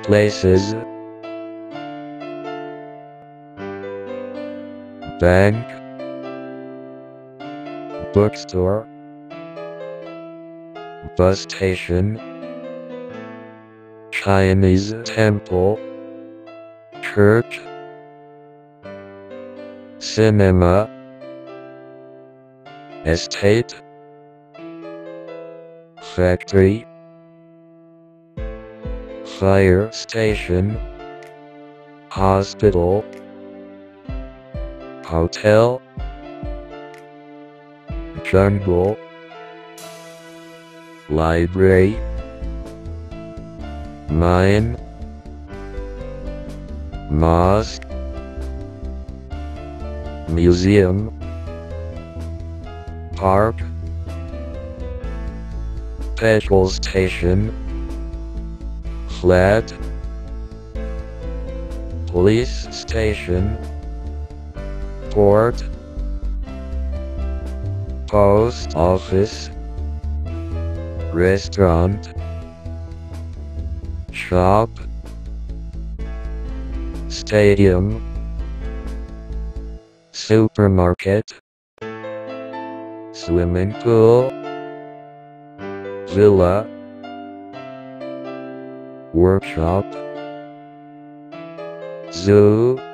places, bank, bookstore, bus station, Chinese temple, church, cinema, estate, factory, fire station, hospital, hotel, jungle, library, mine, mosque, museum, park, petrol station, flat, police station, port, post office, restaurant, shop, stadium, supermarket, swimming pool, villa, workshop, zoo,